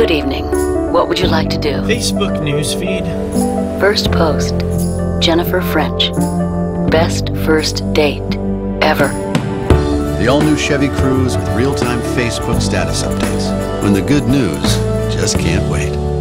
Good evening. What would you like to do? Facebook newsfeed. First post. Jennifer French. Best first date ever. The all-new Chevy Cruze with real-time Facebook status updates. When the good news just can't wait.